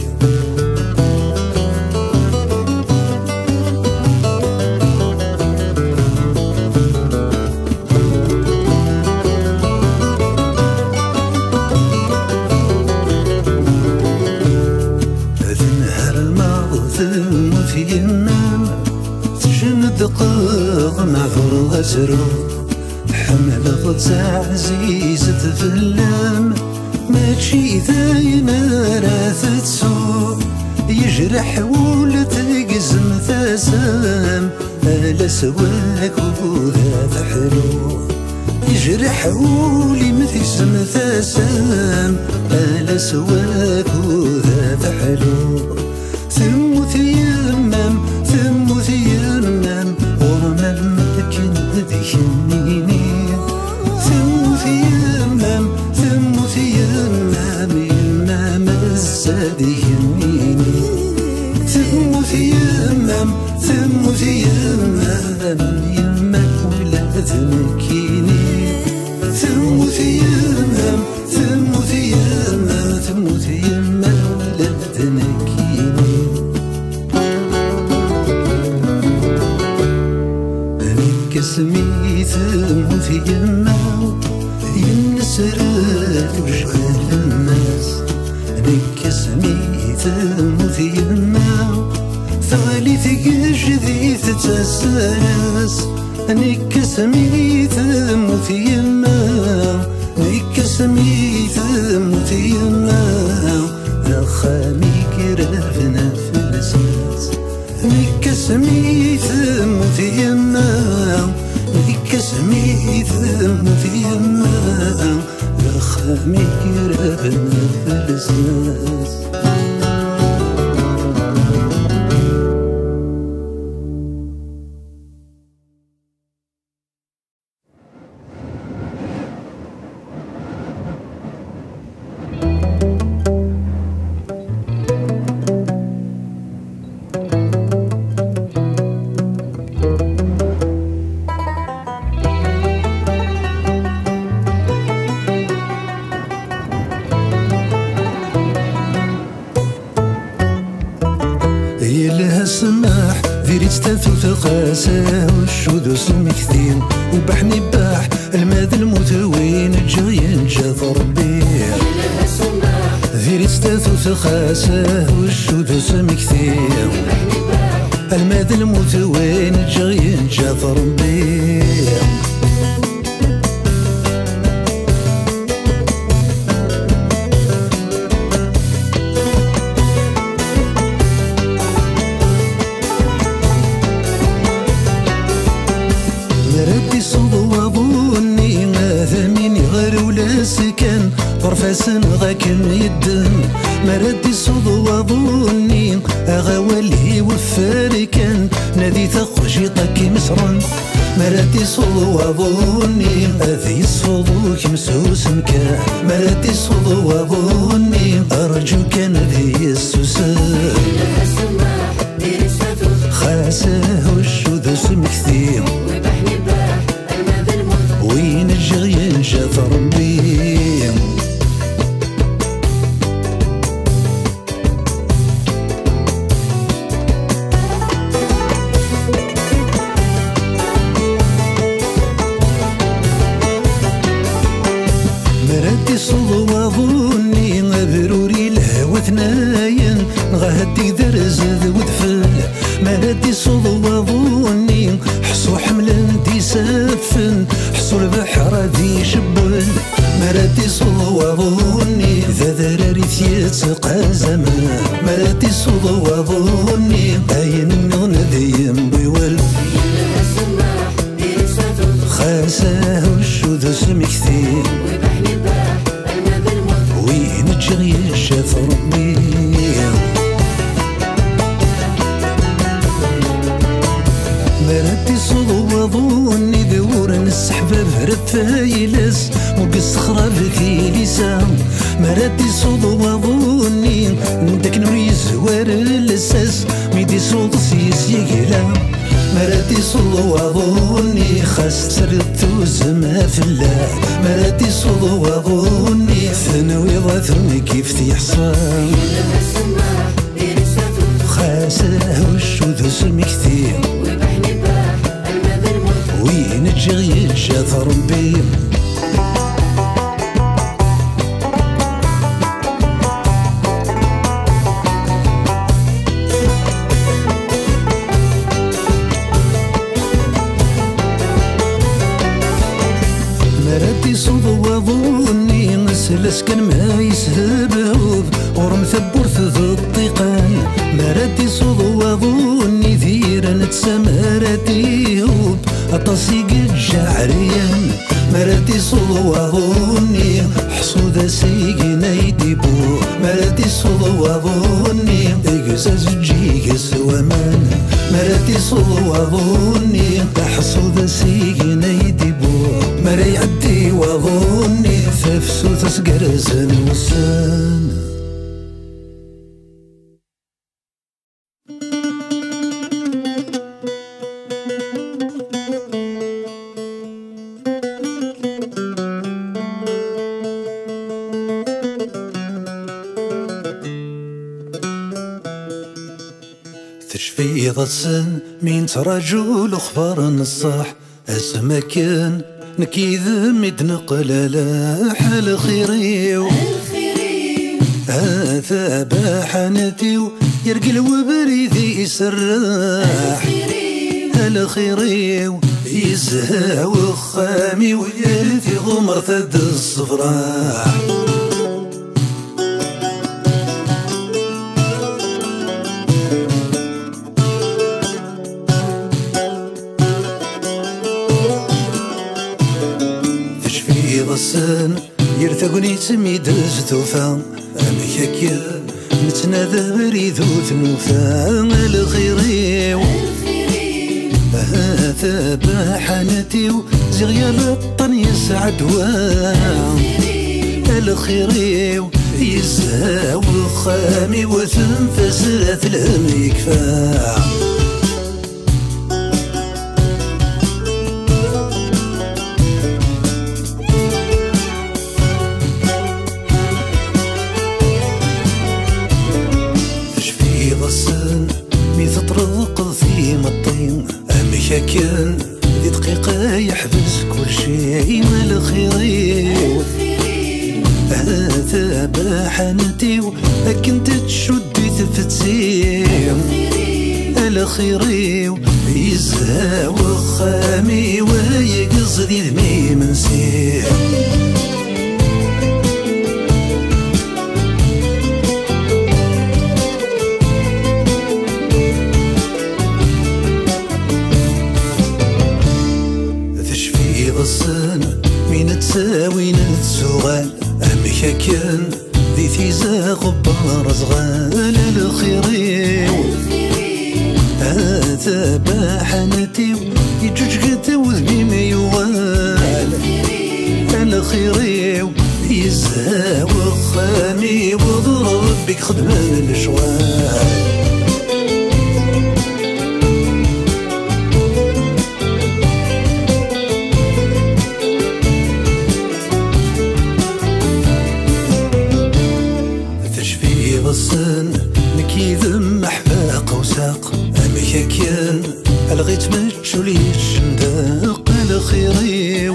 دقيق معذور غسرو حمل غتاع عزيزة في اللام ماشي ذاين راث تسوق يجرح ولتقزم ثاسام ألا سواك وذات حلو يجرح ولي مثسم ثاسام ألا سواك وذات حلو ثم ثيمم ثم ثيمم ورمم لكن ذينيني ثم ثيمم ثم ثيمم يمام الزاد يميني ثم ثيمم ثم ثيمم يمك ولا تنكيني ثم ثيمم ثم ثيمم ثم ثيمم ولا تنكيني سميت موت يماو ينسرات وشغال الناس نك سميت موت يماو ثغلي ثقش ذي تتساس نك سميت موت يماو نك سميت موت يماو خامي كرفنا في الاساس ميك سميثم في يما ميك سميثم في يما خامي كرفنا في الاساس يلها السماح ذيري تستاثل في قاساه والشذو سمي كثير وبحني باح الماذ المتوين الجغين جاث ربي يلها السماح ذيري تستاثل في قاساه والشذو سمي كثير وبحني باح الماذ المتوين الجغين جاث ربي ردي صدوة ظني ثميني غير ولا سكن طرفاسن غاكم يدن ما ردي صدوة ظني أغاولي وفاركن نادي ثقجيطك مصرا ما ردي صدوة ظني أذي الصدوك مسوس مكان ما ردي صدوة ظني أرجو كان ذي السوسان خاساه والشذو سمكثيم وين الجغيان جاث ربي مرادي صدوة ظني غبروري الهوى ثناين غهدي درز ذو دفل مرادي صدوة ظني حصو حمل دي سافن حصو البحر ذي شبل مرادي صدوة ظني ذا ذراري ثيتقى زمان مرادي صدوة ظني باين النغن ذي ينبيول خاساه والشذو سمكثير وين الجغيان شاف ربي مرادي صدوة ظني ذور السحبة برفايلس وقص خراب في لسان مرادي صدوة ظني ندك نوري زوار الاساس ميدي صوت سيس يقلا مرادي صدوة ظني خاص تردو زما في الله مرادي صدوة ظني ثنوي ضاثني كيف تيحصان خاساه والشذو سمي كثير وين الجغيان جاث ربي مرادي صدوة ظني نسلس كان ما يسهبه ورم ثبورث ذو الطيقان مرادي صدوة ظني ذيرا نتسامراتي هوب أطاسي قد جعريان مرادي صدوة ظني حصودة سيقنا يديبو مرادي صدوة ظني إقزاز جيقس ومان مرادي صدوة ظني حصودة سيقنا يديبو مرا يعدي وظني ففسو تسقرزن وسان تشفي ضسن مين تراجو الأخبار النصاح أسمكن نكيذ مدنقل لا حال خيريو هذا باحنتيو يرقل وبريدي يسرح هال خيريو يزها وخامي ويالتي غمر ثد الصفراح غصن يرتقني تميد زتوفا أمكاكيا نتنادى بريد وثنوفا الخيريو هذا بحنتيو زغيا لطن يسعد وام الخيريو يزهى وخامي وتنفسات الهم يكفى تشفي غصن مي تطرق في مطين أمكاكن دي دقيقة يحبس كل شيء ما الخيريو هذا بحنتيو كنت تشدي تفتسيم الخيريو يزهى وخامي ويقصدي ذمي منسيم تشفي غصن مين تساوي نتسوغال أمكاكن ذي ثيزا غبار صغال الخيريو هذا بحنتيو يجوج قد وذبي ميوال الخيريو يزهى وخامي وضرب بك خدمان الشوال غصن نكيذم محفاق وساق أمكاكين الغيت مجولي الشنداق الخيريو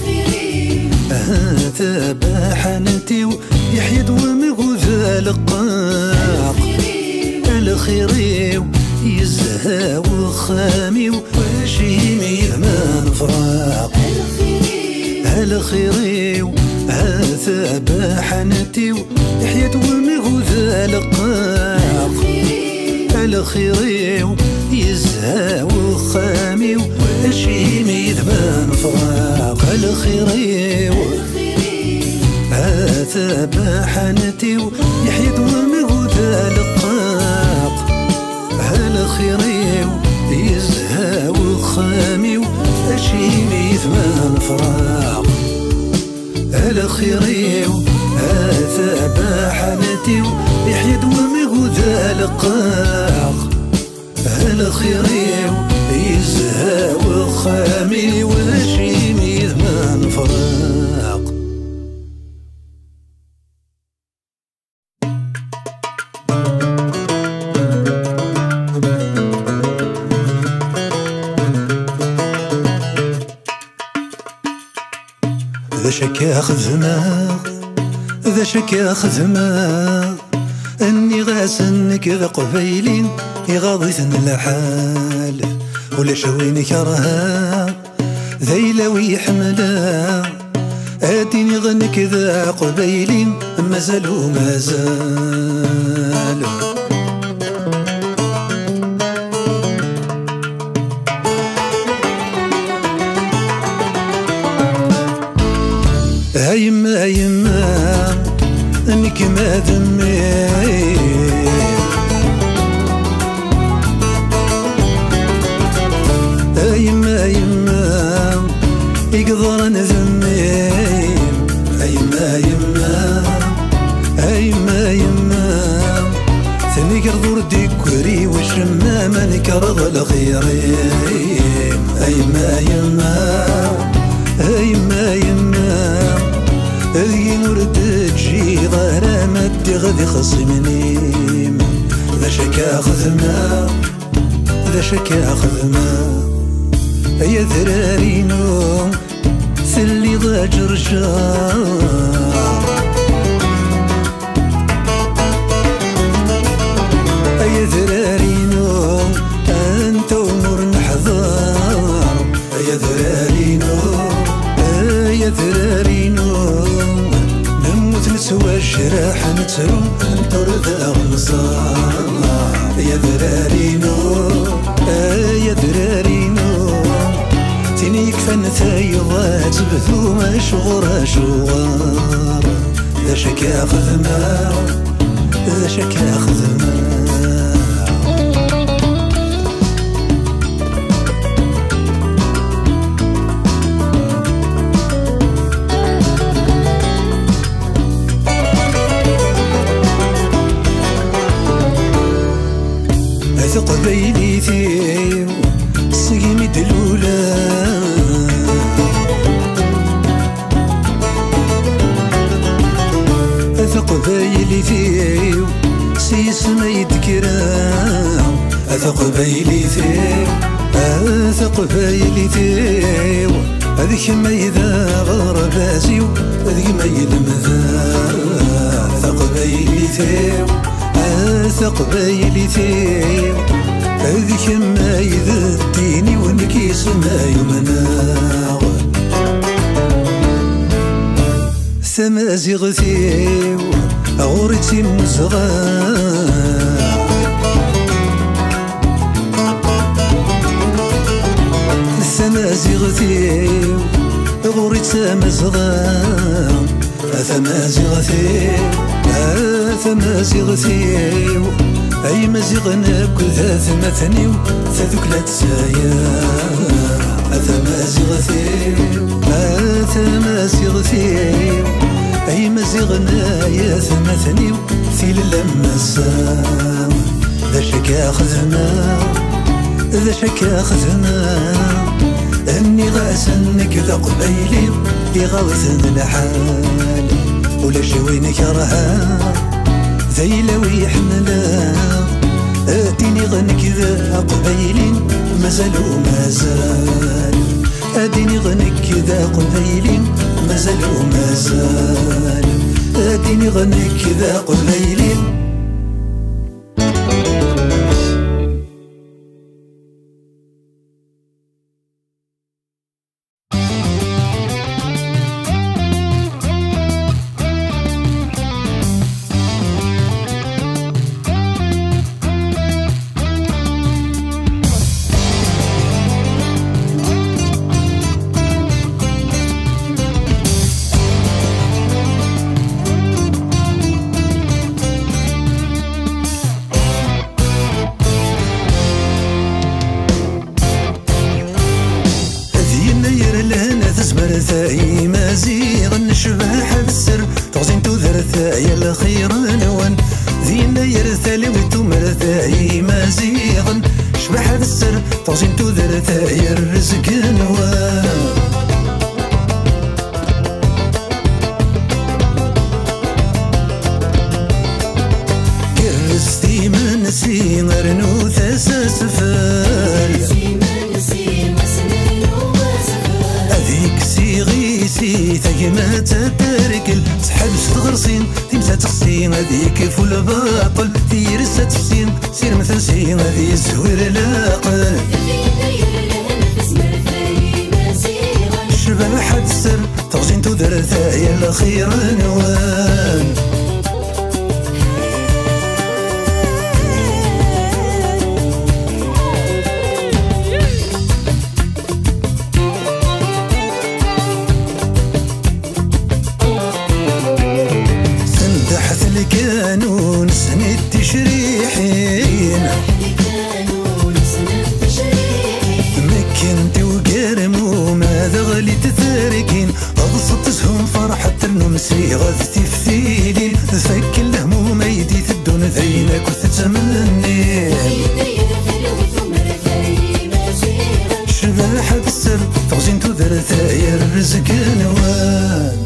هذا بحنتيو يحيد ومغوذا لقاق الخيريو يزهى وخامي وشيمي ما نفراق الخيريو هذا بحنتيو يحيد ومغوذا لقاق الخيريو يزهى وخامي وشيمي ذبان فراق الخيريو هذا بحنتيو يحيد ومغوذا لقاق الخيريو يزهى وخامي وشيمي ذبان فراق الخيريو هذا بحنتيو يحيد ومغوذا لقاق الخيريو يزهى وخامي وشيمي ذمان فراق ذا شك ياخذ دماغ ذا شك ياخذ دماغ اني غاسنك ذا قبيلين يغاضيثن الحال ولا شويني كرها ذيلوي حملا اديني غنك ذا قبيلين مازالو مازالو يما يما انك ما ذمي يما يما يقدر نذمي يما يما يما يما ثاني قرضور ديكوري والشمام نكرض الخيرين يما يما يما يما ذي نورد تجي ظهر مدي غدي خصمني ذا شك ياخذ ما ذا شك ياخذ ما يا ذرارينو ثلي ضاجر جار يا ذرارينو انت ونور نحضر يا ذرارينو يا ذرارينو نموت نسوى الجراح نترو نطرد أغمصار يا ذرارينو يا ذرارينو تيني كفن ثايضات بثو مشغور شغار ذا شكا خدمة ذا شكا خدمة أثق بيلي ثيو سقيمي دلولا أثق بيلي ثيو سيس ما يذكرام أثق بيلي ثيو أثق بيلي ثيو هذيك ما إذا غار بازيو هذيك ما يلمذا أثق بيلي ثيو أثق بيلي ثيو هذيك ما إذا الديني ونكيس ما يمناغ ثمازيغ ثيو غورتي مزغار ثمازيغ ثيو غورتي مزغار ثمازيغ ثيو ثمازيغ ثيو أي مزيغ ناكل ذا ثمثنيو ثذوك لا تسايا ثمازيغ ثيو ثمازيغ ثيو أي مزيغ نايا ثمثنيو ثيل لما سام ذا شكا خذنا ذا شكا خذنا أني غاسنك ذا قبيلي يغاوثن الحال ولا شوينك رها ذيلوي يحملا اديني غنك ذا قبيلين مازالو مازال اديني غنك ذا قبيلين مازالو مازال اديني غنك ذا قبيلين ثاي مازيغ نشبح بالسر تغزين تذر ثاي الخير نوان ذينا يرثالي وتمر ثاي مازيغ شبح بالسر تغزين تذر ثاي الرزق نوان كرستي من سيغر نوث سفال غيسي ثقيمة تتركل تحبس تغرسين تمسى تغسين هذيك فول باطل تيرسة تفسين سير مثل سين هذي زوير لاقل شبح حد السر تغزين تذر ثايا الخير نوان كانون سنة تشريحين مكنت وقرمو ماذا غلي تثاركين أبسطتهم فرحة النمسي غذتي في ثيلين فك الهموم يدي تدون ذينك وتتمنين شباح بالسر تغزين تذر ثايا الرزق نوان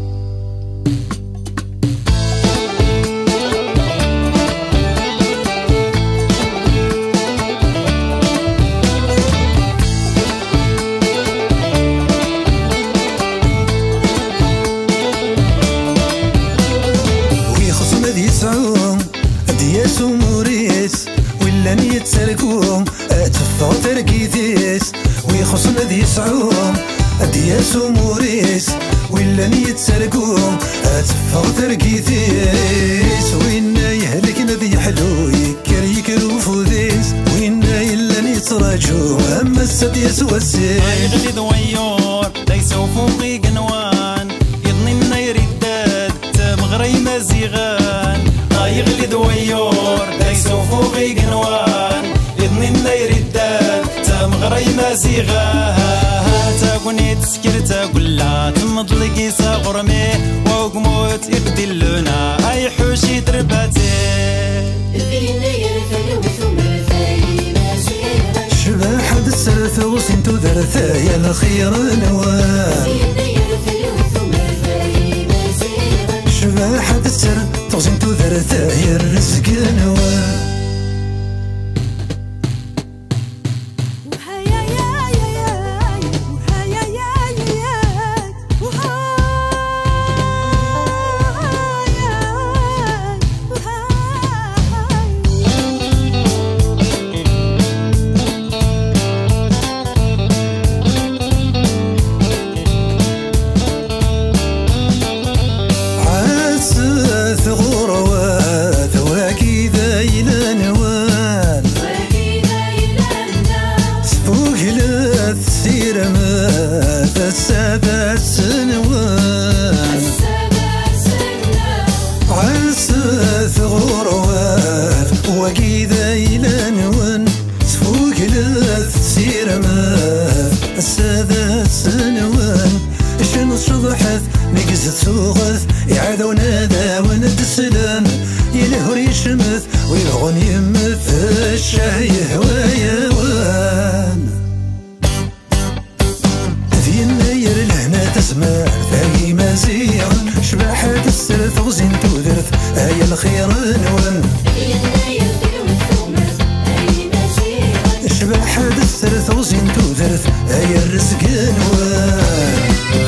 دياس وموريس ولا نيتسالكوهم اتفاو تركيتيس ويخصنا ذي سعوم دياس وموريس ولا نيتسالكوهم اتفاو تركيتيس وين يهلكنا ذي حلو يكر يكر وفوديس وين إلا نيتسرى واجو اما السد يسوى السيف يغلي دويور ليسو فوقي قنوان يضني النير الداد تمغري مزيغان يغلي دويور ليسو فوقي قنوان يضني النير الداد تمغري مزيغان تاكوني تسكر تاكل لا تمضلقي صغرمي وقموت يقدي لنا اي حوشي ترباتي شباح السرث وسنتو ذرثا يا الخير نوال شباح السرث وسنتو ذرثا يا الرزق نوال السبع سنوات عسى ثغروات وقيدة إلى نون سفوق لث سيرمات السبع سنوان شنو صبحت نقزت سوغث يعادو نادا وند السلام يلهر يشمث ويلغن يمث الشاي هوايوان تسمع ثاقي مزيغ شباح السرث وزين تودرث هيا الخير نون شباح السرث وزين تودرث هيا الرزق نون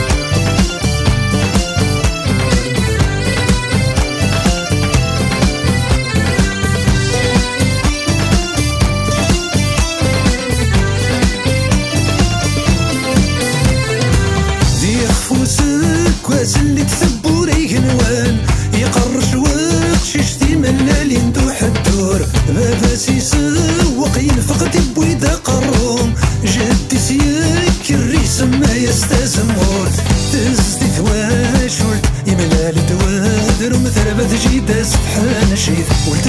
كواس اللي تثبور يقنوان يقرش وقت ششتي ملالي ندوح الدور بابا سيسوق ينفق تبويدا قروم جدي سيك الريس ما يستزمور تزدي ثواشول يملال دوادر ومثربة جيدا سبحان شيث